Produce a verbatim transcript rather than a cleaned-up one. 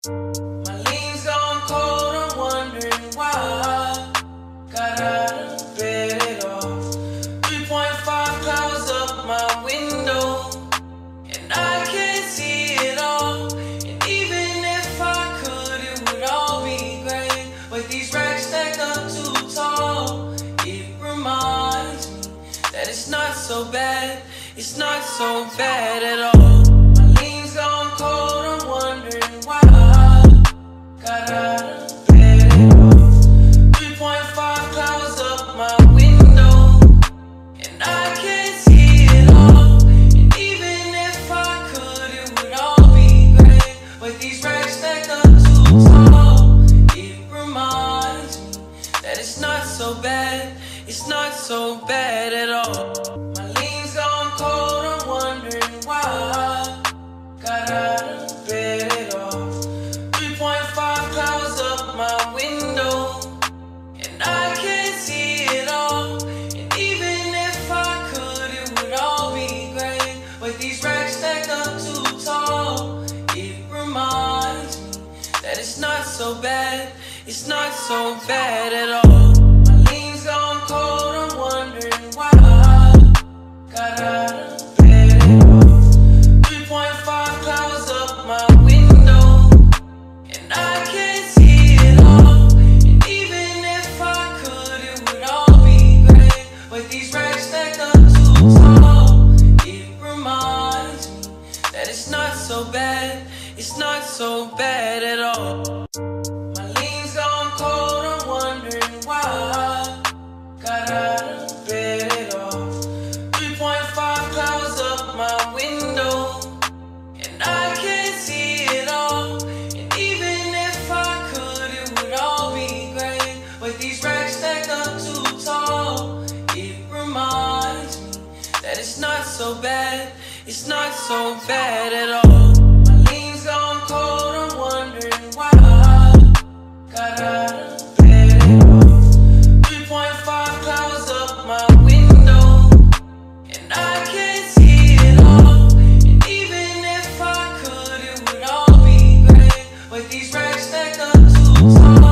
My lean's gone cold, I'm wondering why. Got out of bed at all. three point five clouds up my window, and I can't see it all. And even if I could, it would all be great. But these racks stack up too tall. It reminds me that it's not so bad. It's not so bad at all. My lean's gone cold, I'm wondering why. Got out of bed at all. three point five clouds up my window, and I can't see it all. And even if I could, it would all be great. But these racks stack up too tall. It reminds me that it's not so bad. It's not so bad at all. My lean's gone cold, I'm wondering why. Got out of bed at all. three point five clouds up my window, and I can't see it all. And even if I could, it would all be great. But these racks stack up too tall. It reminds me that it's not so bad. It's not so bad at all. My lean's gone cold, I'm wondering why. Got out of bed at all. three point five clouds up my window, and I can't see it all. And even if I could, it would all be great. But these racks stack up too tall. It reminds me that it's not so bad. It's not so bad at all. My lean's gone cold, I'm wondering why. Got out of bed at all. three point five clouds up my window, and I can't see it all. And even if I could, it would all be great. But these racks stack up too tall. It reminds me that it's not so bad. It's not so bad at all. My lean's gone cold, I'm wondering why. Got out of bed at all. three point five clouds up my window, and I can't see it all. And even if I could, it would all be great. But these racks stack up too tall.